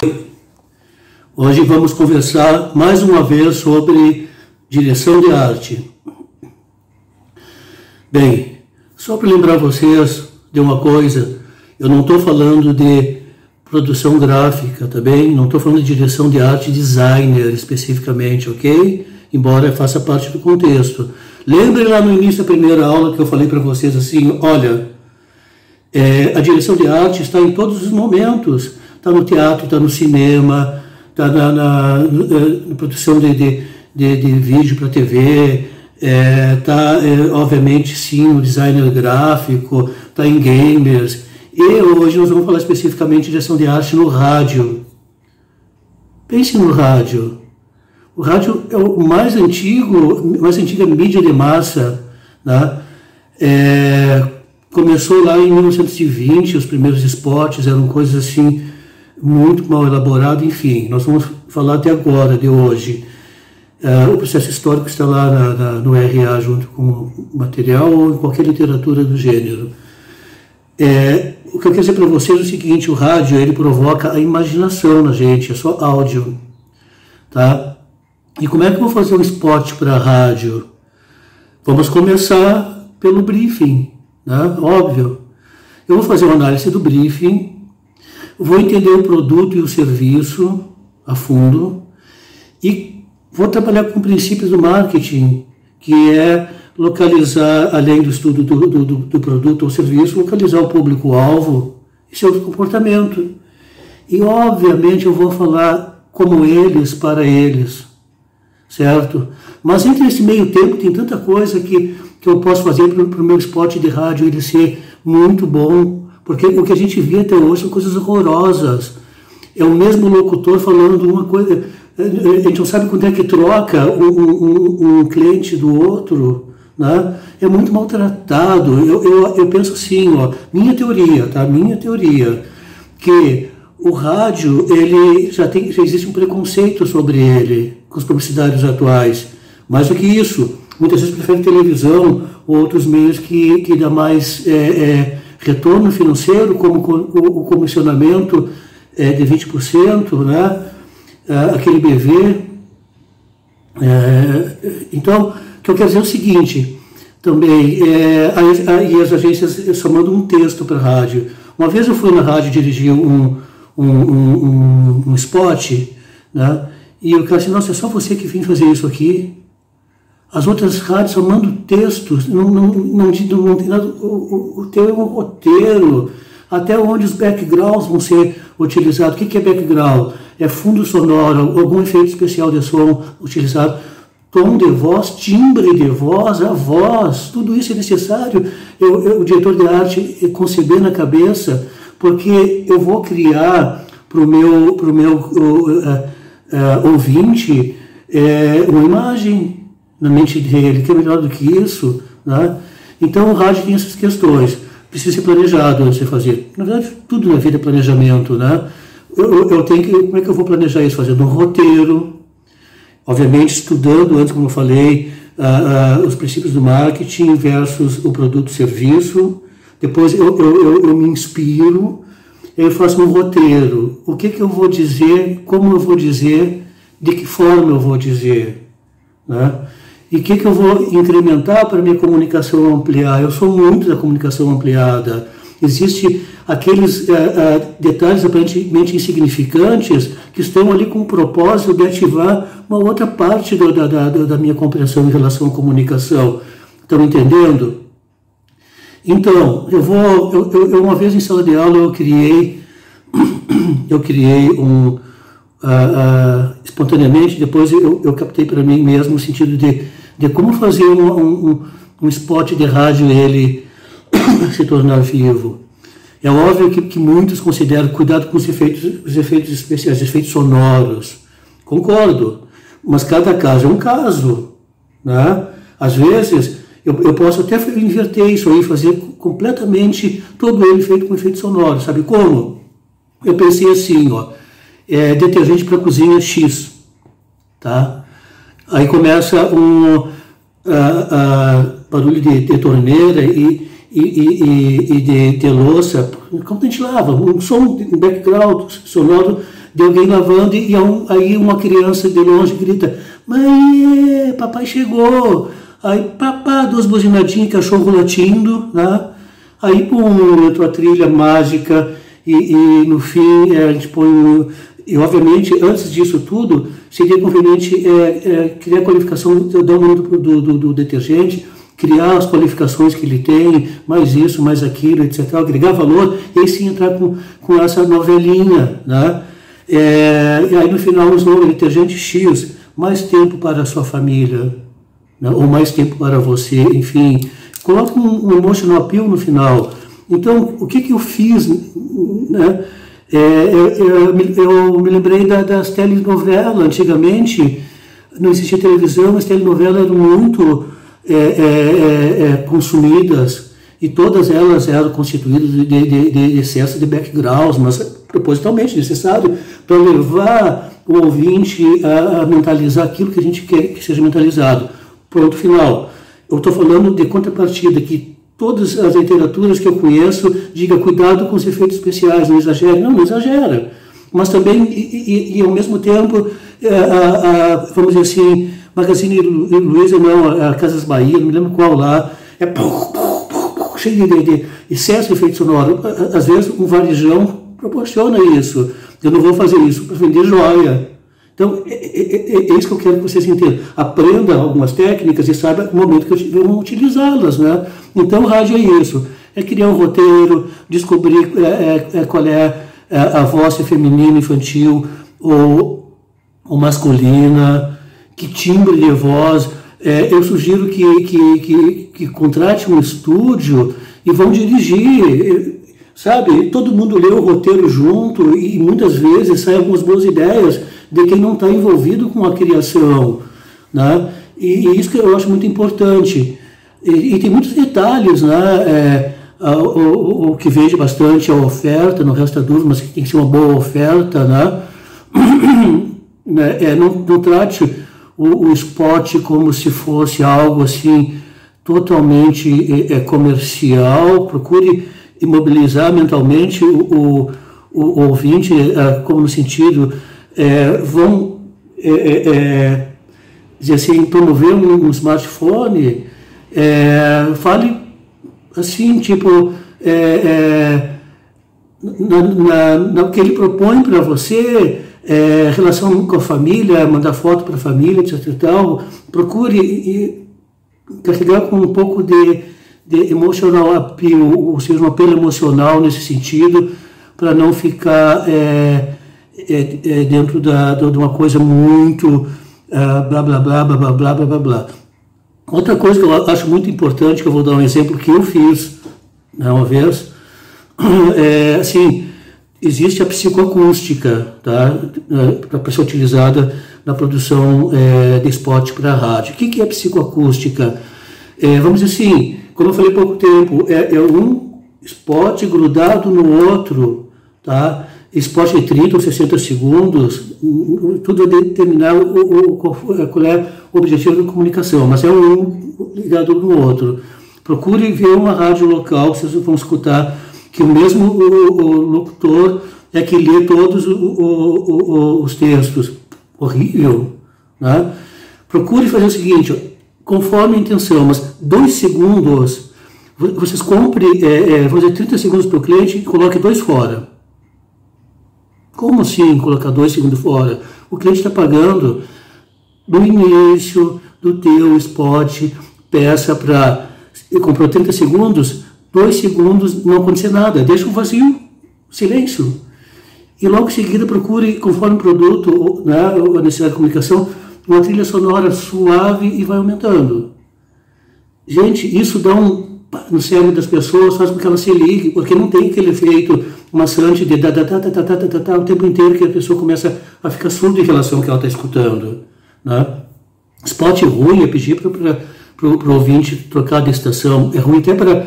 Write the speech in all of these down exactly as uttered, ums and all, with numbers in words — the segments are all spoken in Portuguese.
Hoje vamos conversar mais uma vez sobre direção de arte. Bem, só para lembrar vocês de uma coisa, eu não estou falando de produção gráfica, tá bem? Não estou falando de direção de arte designer especificamente, ok? Embora faça parte do contexto. Lembrem lá no início da primeira aula que eu falei para vocês assim, olha, é, a direção de arte está em todos os momentos. Está no teatro, está no cinema, está na, na, na produção de, de, de, de vídeo para T V, está, é, é, obviamente, sim, no designer gráfico, está em gamers. E hoje nós vamos falar especificamente de direção de arte no rádio. Pense no rádio. O rádio é o mais antigo, mais antiga mídia de massa, né? É, começou lá em mil novecentos e vinte, os primeiros spots eram coisas assim, muito mal elaborado, enfim, nós vamos falar até agora, de hoje. Uh, o processo histórico está lá na, na, no R A junto com o material ou em qualquer literatura do gênero. É, o que eu quero dizer para vocês é o seguinte, o rádio ele provoca a imaginação na gente, é só áudio. Tá? E como é que eu vou fazer um spot para a rádio? Vamos começar pelo briefing, né? Óbvio. Eu vou fazer uma análise do briefing, vou entender o produto e o serviço a fundo e vou trabalhar com princípios do marketing, que é localizar, além do estudo do, do, do produto ou serviço, localizar o público-alvo e seu comportamento. E, obviamente, eu vou falar como eles, para eles, certo? Mas entre esse meio tempo tem tanta coisa que, que eu posso fazer para o meu spot de rádio ele ser muito bom. Porque o que a gente vê até hoje são coisas horrorosas. É o mesmo locutor falando uma coisa... A gente não sabe quando é que troca um, um, um cliente do outro, né? É muito maltratado. Eu, eu, eu penso assim, ó, minha teoria, tá? Minha teoria, que o rádio, ele já, tem, já existe um preconceito sobre ele, com os publicitários atuais. Mais do que isso, muitas vezes preferem televisão ou outros meios que, que dá mais... É, é, retorno financeiro, como o comissionamento é, de vinte por cento, né? Aquele B V. É, então, o que eu quero dizer é o seguinte, também, é, a, a, e as agências só mandam um texto para a rádio. Uma vez eu fui na rádio dirigir um, um, um, um, um spot, né? E o cara disse, nossa, é só você que vem fazer isso aqui? As outras rádios só mandam textos, não, não, não, não tem nada, o, o teu é um roteiro, até onde os backgrounds vão ser utilizados. O que, que é background? É fundo sonoro, algum efeito especial de som utilizado, tom de voz, timbre de voz, a voz, tudo isso é necessário. Eu, eu, o diretor de arte conceber na cabeça, porque eu vou criar para o meu, pro meu uh, uh, uh, ouvinte uh, uma imagem na mente dele, que é melhor do que isso, né? Então o rádio tem essas questões, precisa ser planejado antes de fazer. Na verdade, tudo na vida é planejamento, né? Eu, eu tenho que, como é que eu vou planejar isso? Fazendo um roteiro, obviamente estudando antes, como eu falei, uh, uh, os princípios do marketing versus o produto e serviço. Depois eu, eu, eu, eu me inspiro, eu faço um roteiro. O que, que eu vou dizer, como eu vou dizer, de que forma eu vou dizer, né? E o que, que eu vou incrementar para minha comunicação ampliar? Eu sou muito da comunicação ampliada. Existem aqueles uh, uh, detalhes aparentemente insignificantes que estão ali com o propósito de ativar uma outra parte do, da, da, da minha compreensão em relação à comunicação. Estão entendendo? Então, eu vou... Eu, eu, uma vez em sala de aula eu criei, eu criei um... Uh, uh, espontaneamente, depois eu, eu captei para mim mesmo no sentido de, de como fazer um, um, um spot de rádio ele se tornar vivo. É óbvio que, que muitos consideram cuidado com os efeitos, os efeitos especiais, os efeitos sonoros. Concordo, mas cada caso é um caso, né? Às vezes eu, eu posso até inverter isso aí, fazer completamente todo ele feito com efeitos sonoros. Sabe como? Eu pensei assim, ó, é, detergente para cozinha X, tá? Aí começa um uh, uh, barulho de, de torneira e, e, e, e de, de louça, como a gente lava, um som, um background sonoro de alguém lavando e aí uma criança de longe grita: mãe, papai chegou. Aí, papá, duas buzinadinhas, cachorro latindo, né? Aí, pum, entrou a trilha mágica e, e no fim a gente põe... E, obviamente, antes disso tudo, seria conveniente é, é, criar a qualificação do nome do, do, do, do detergente, criar as qualificações que ele tem, mais isso, mais aquilo, etcétera, agregar valor, e aí sim entrar com, com essa novelinha, né? É, e aí, no final, o slogan detergente X, mais tempo para a sua família, né? Ou mais tempo para você, enfim. Coloca um, um emotional appeal no final. Então, o que, que eu fiz, né? É, eu, eu, eu me lembrei da, das telenovelas. Antigamente não existia televisão, as telenovelas eram muito é, é, é, consumidas e todas elas eram constituídas de, de, de excesso de backgrounds, mas propositalmente necessário para levar o ouvinte a, a mentalizar aquilo que a gente quer que seja mentalizado. Ponto final. Eu estou falando de contrapartida, que todas as literaturas que eu conheço diga cuidado com os efeitos especiais, não exagere. Não, não exagera. Mas também, e, e, e ao mesmo tempo, a, a, vamos dizer assim, Magazine Luiza, não, a Casas Bahia, não me lembro qual lá, é pum, pum, pum, pum, cheio de, de excesso de efeito sonoro. Às vezes um varejão proporciona isso. Eu não vou fazer isso para vender joia. Então, é, é, é, é isso que eu quero que vocês entendam. Aprenda algumas técnicas e saiba o momento que vão utilizá-las, né? Então, rádio é isso. É criar um roteiro, descobrir é, é, qual é a voz feminina, infantil ou, ou masculina, que timbre de voz. É, eu sugiro que, que, que, que contrate um estúdio e vão dirigir. Sabe? Todo mundo lê o roteiro junto e muitas vezes saem algumas boas ideias de quem não está envolvido com a criação, né? E, e isso que eu acho muito importante. E, e tem muitos detalhes, né? É, a, o, o que vejo bastante é a oferta, não resta dúvida, mas tem que ser uma boa oferta, né? É, não, não trate o, o spot como se fosse algo assim totalmente é, comercial. Procure imobilizar mentalmente o, o, o ouvinte, é, como no sentido... É, vão é, é, dizer assim, promover um, um smartphone, é, fale assim, tipo, é, é, na, na, na que ele propõe para você, é, relação com a família, mandar foto para a família, etc e tal, procure e, carregar com um pouco de, de emotional appeal, ou seja, um apelo emocional nesse sentido, para não ficar... É, É, é dentro da, de uma coisa muito uh, blá, blá, blá, blá, blá, blá, blá, blá, blá. Outra coisa que eu acho muito importante, que eu vou dar um exemplo que eu fiz, né, uma vez, é assim, existe a psicoacústica, tá, para ser utilizada na produção é, de spot para rádio. O que, que é psicoacústica? É, vamos dizer assim, como eu falei há pouco tempo, é, é um spot grudado no outro, tá? Spot de trinta ou sessenta segundos, tudo vai determinar o, o, qual é o objetivo da comunicação, mas é um ligado no outro. Procure ver uma rádio local, vocês vão escutar que o mesmo o, o locutor é que lê todos o, o, o, os textos. Horrível, né? Procure fazer o seguinte, conforme a intenção, mas dois segundos, vocês comprem, é, é, vou dizer, trinta segundos para o cliente e coloque dois fora. Como assim colocar dois segundos fora? O cliente está pagando no início do teu spot, peça para... Ele comprou trinta segundos, dois segundos não acontecer nada, deixa um vazio, silêncio. E logo em seguida procure, conforme o produto, né, a necessidade de comunicação, uma trilha sonora suave e vai aumentando. Gente, isso dá um... no cérebro das pessoas, faz com que ela se ligue, porque não tem aquele efeito maçante de da, da, da, da, da, da, da, da, o tempo inteiro que a pessoa começa a ficar surda em relação ao que ela está escutando, né? Spot ruim é pedir para o ouvinte trocar de estação, é ruim até para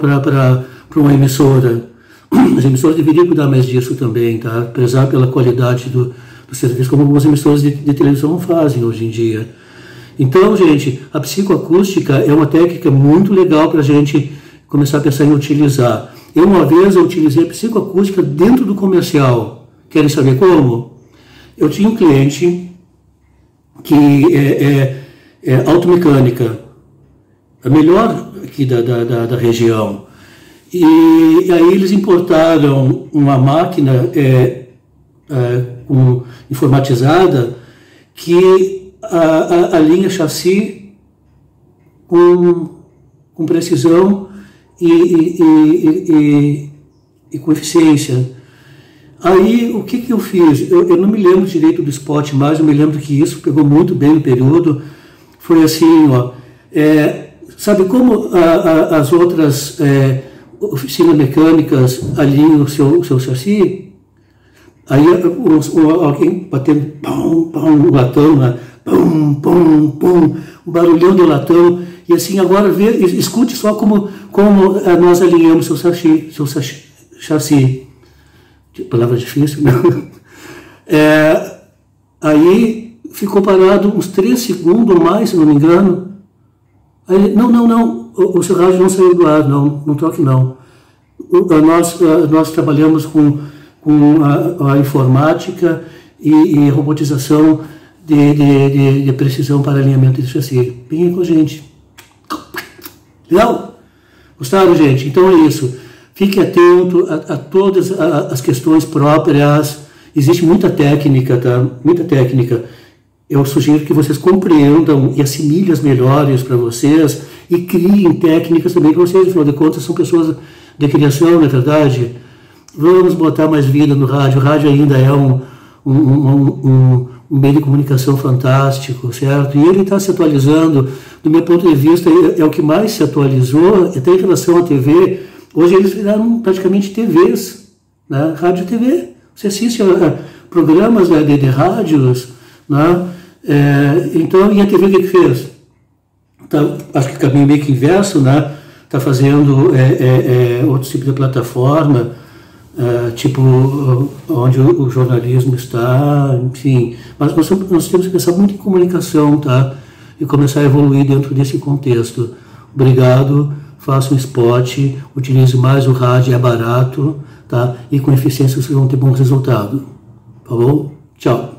uma emissora. As emissoras deveriam cuidar mais disso também, tá? Prezar pela qualidade do, do serviço, como algumas emissoras de, de televisão fazem hoje em dia. Então, gente, a psicoacústica é uma técnica muito legal para a gente começar a pensar em utilizar. Eu, uma vez, eu utilizei a psicoacústica dentro do comercial. Querem saber como? Eu tinha um cliente que é, é, é automecânica, a melhor aqui da, da, da, da região. E, e aí eles importaram uma máquina é, é, um, informatizada que a, a, a linha chassi com, com precisão e, e, e, e, e com eficiência. Aí, o que, que eu fiz? Eu, eu não me lembro direito do spot, mas eu me lembro que isso pegou muito bem no período. Foi assim, ó, é, sabe como a, a, as outras é, oficinas mecânicas alinham o seu, o seu chassi? Aí um, um, alguém batendo pum, pum, no latão, né? Pum, pum, pum, um barulhão do latão. E assim, agora vê, escute só como, como nós alinhamos o seu chassi. Seu chassi. Palavra difícil, né? É, aí ficou parado uns três segundos ou mais, se não me engano. Aí, não, não, não, o, o seu rádio não saiu do ar, não, não toque não. O, a nós, a, nós trabalhamos com, com a, a informática e, e robotização de, de, de, de precisão para alinhamento de chassi. Vem aí com a gente. Legal? Gostaram, gente? Então é isso. Fique atento a, a todas as questões próprias. Existe muita técnica, tá? Muita técnica. Eu sugiro que vocês compreendam e assimilem as melhores para vocês e criem técnicas também para vocês. Afinal de contas, são pessoas de criação, não é verdade? Vamos botar mais vida no rádio. O rádio ainda é um, um, um, um, um meio de comunicação fantástico, certo? E ele está se atualizando. Do meu ponto de vista, é, é o que mais se atualizou, até em relação à T V. Hoje eles viraram praticamente T Vs, né? Rádio e T V. Você assiste a, a programas, né, de, de rádios, né? É, então, e a T V o que, que fez? Tá, acho que caminho meio que inverso, né? Está fazendo é, é, é, outro tipo de plataforma, é, tipo onde o, o jornalismo está, enfim. Mas nós, nós temos que pensar muito em comunicação, tá? E começar a evoluir dentro desse contexto. Obrigado. Faça um spot, utilize mais o rádio, é barato, tá? E com eficiência vocês vão ter bons resultados. Tá bom? Tchau.